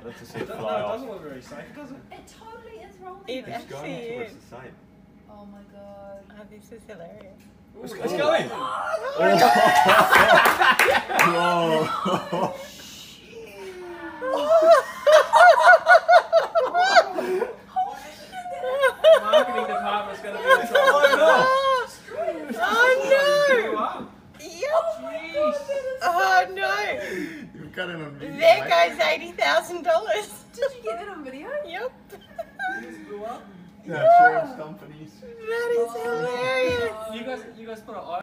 That's a It doesn't look very safe, does it? It totally is rolling. It It's going actually towards is. the same. Oh my god. Oh, this is hilarious. It's going! Whoa! Marketing department's going to be in trouble. Oh no! Yep. Oh no! You've got it on video. There goes $80,000. Did you get that on video? Yep. Yeah, insurance companies. That is hilarious. You guys put an